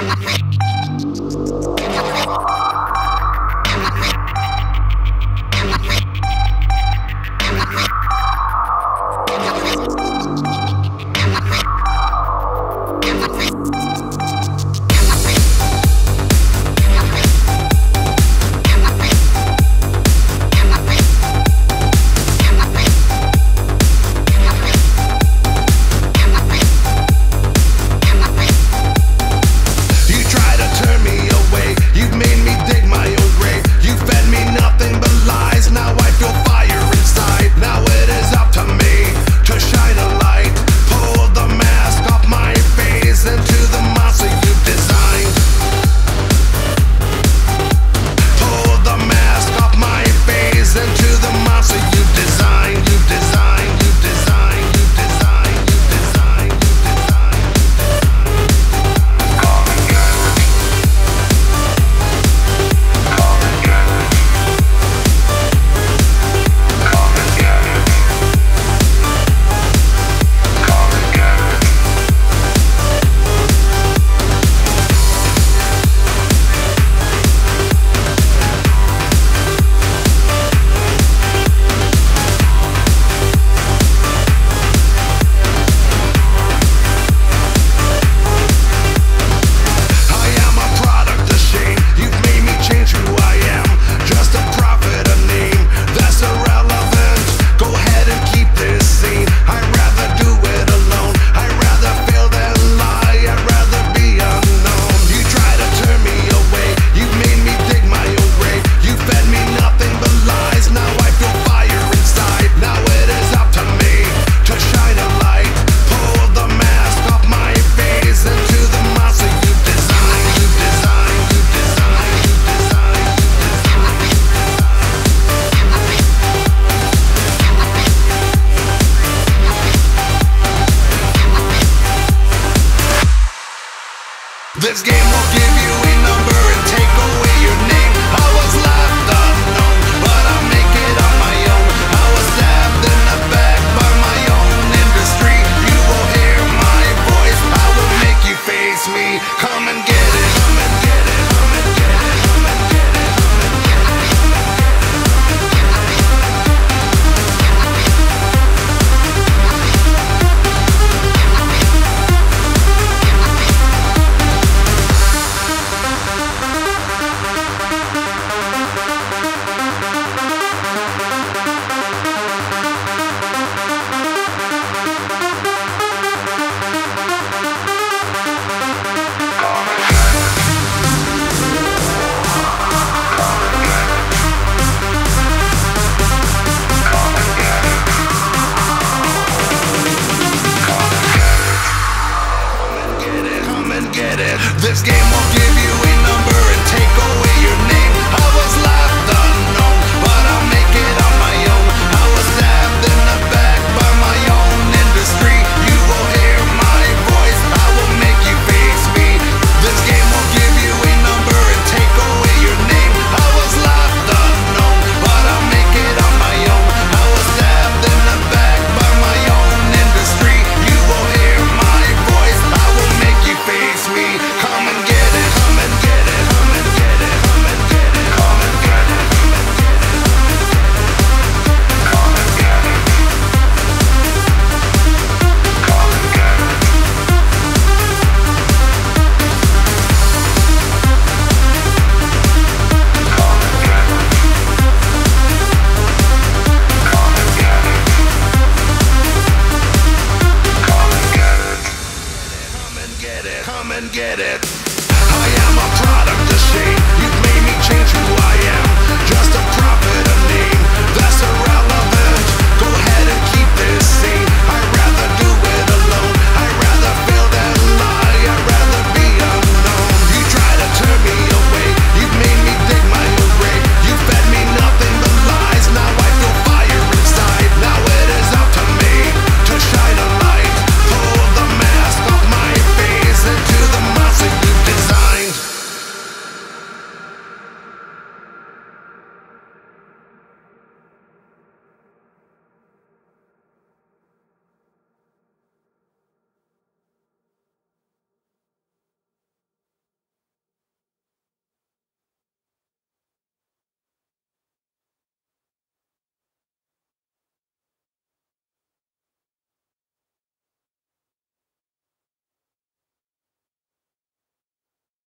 This game will give you a number and take away your name. I was left unknown, but I make it on my own. I was stabbed in the back by my own industry. You will hear my voice, I will make you face me. Come and get it, come and get it, come and get it, come and get it, come and get it, come and get This game will give you a number and take away your name. I was left unknown, but I'll make it on my own. I was stabbed in the back by my own industry. You will hear my voice, I will make you face me. This game will give you a number and take away your name. I was left unknown, but I'll make it on my own. I was stabbed in the back by my own industry. You will hear my voice, I will make you face me. Come and get it, come and get it, come and get it, come and get it, come and get it, come and get it, come and get it, come and get it, come and get it, come and get it, come and get it, come and get it. I am a product of shame. You've made me change who I am.